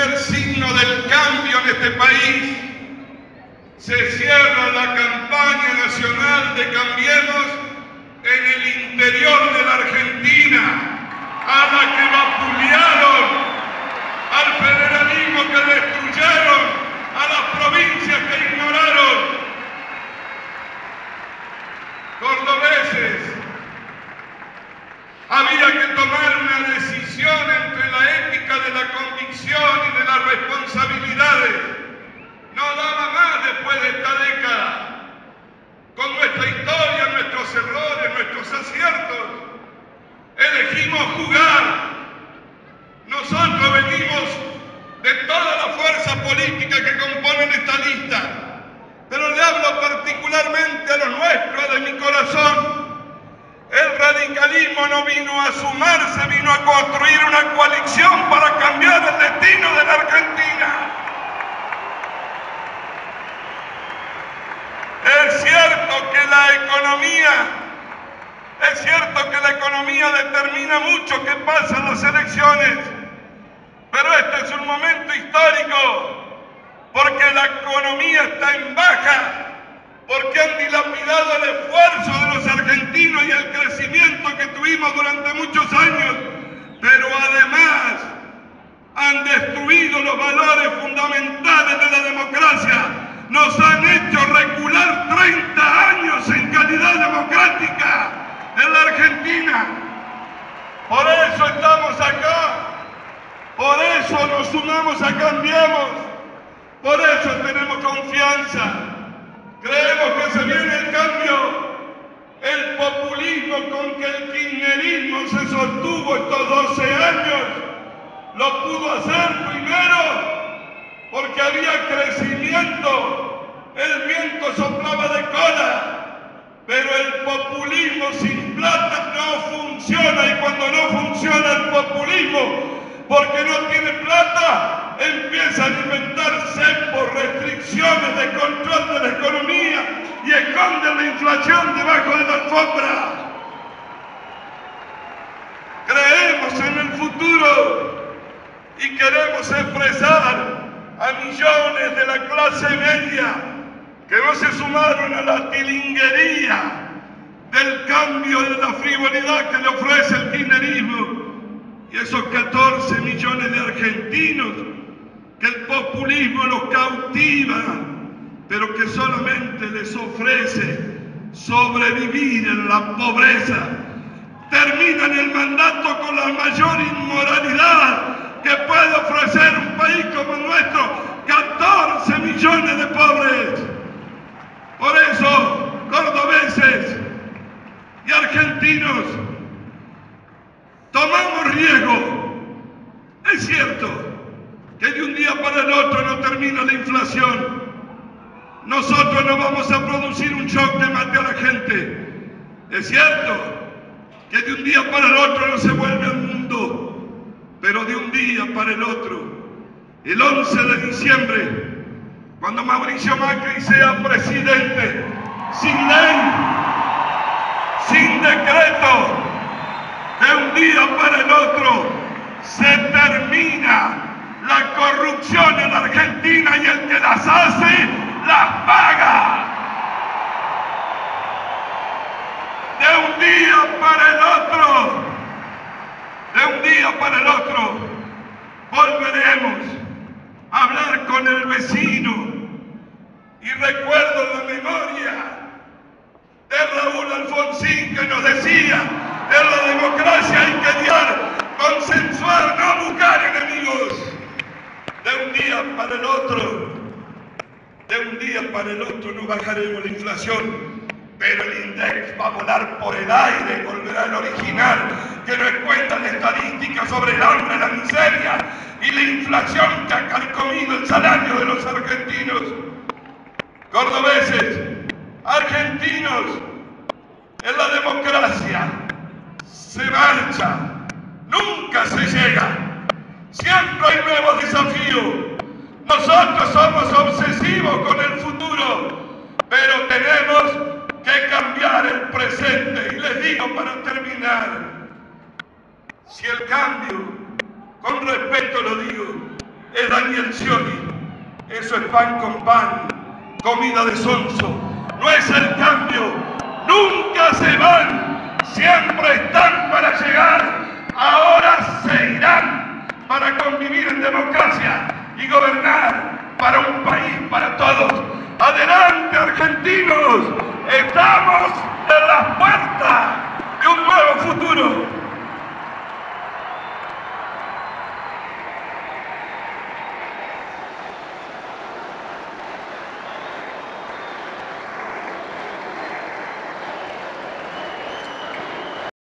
primer signo del cambio en este país. Se cierra la campaña nacional de Cambiemos en el interior de la Argentina, a la que vapulearon, al federalismo que destruyeron, a las provincias que ignoraron. Cordobeses, había que tomar una decisión entre la ética de la convicción y de las responsabilidades. No daba más después de esta década. Con nuestra historia, nuestros errores, nuestros aciertos, elegimos jugar. Nosotros venimos de toda la fuerza política que componen esta lista, pero le hablo particularmente a los nuestros, a de mi corazón. El radicalismo no vino a sumarse, vino a construir una coalición para cambiar el destino de la Argentina. Es cierto que la economía determina mucho qué pasa en las elecciones, pero este es un momento histórico, porque la economía está en baja, porque han dilapidado el esfuerzo de los argentinos y el crecimiento que tuvimos durante muchos años, pero además han destruido los valores fundamentales de la democracia. Nos han hecho recular 30 años en calidad democrática en la Argentina. Por eso estamos acá, por eso nos sumamos a Cambiemos, por eso tenemos confianza. Creemos que se viene el cambio. El populismo con que el kirchnerismo se sostuvo estos 12 años lo pudo hacer primero porque había crecimiento, el viento soplaba de cola, pero el populismo sin plata no funciona, y cuando no funciona el populismo porque no tiene plata, empiezan a inventar cepos, restricciones de control de la economía y esconden la inflación debajo de la alfombra. Creemos en el futuro y queremos expresar a millones de la clase media que no se sumaron a la tilinguería del cambio de la frivolidad que le ofrece el kirchnerismo, y esos 14 millones de argentinos que el populismo los cautiva, pero que solamente les ofrece sobrevivir en la pobreza. Terminan el mandato con la mayor inmoralidad que puede ofrecer un país como el nuestro, 14 millones de pobres. Por eso, cordobeses y argentinos, tomamos riesgo. Es cierto que de un día para el otro no termina la inflación. Nosotros no vamos a producir un shock que mate a la gente. Es cierto que de un día para el otro no se vuelve al mundo, pero de un día para el otro, el 11 de diciembre, cuando Mauricio Macri sea presidente, sin ley, sin decreto, de un día para el otro se termina la corrupción en la Argentina, y el que las hace, las paga. De un día para el otro, volveremos a hablar con el vecino. Y recuerdo la memoria de Raúl Alfonsín, que nos decía: en la democracia hay que dialogar, consensuar, no buscar enemigos. De un día para el otro no bajaremos la inflación, pero el INDEC va a volar por el aire, volverá al original, que nos cuentan estadísticas sobre el hambre, la miseria y la inflación que ha carcomido el salario de los argentinos. Cordobeses, argentinos, en la democracia se marcha, nunca se llega. Siempre hay nuevos desafíos. Nosotros somos obsesivos con el futuro, pero tenemos que cambiar el presente. Y les digo para terminar, si el cambio, con respeto lo digo, es Daniel Scioli. Eso es pan con pan, comida de sonso. No es el cambio. Nunca se van. Siempre están para llegar. Ahora se irán para convivir en democracia y gobernar para un país para todos. ¡Adelante, argentinos! Estamos en las puertas de un nuevo futuro.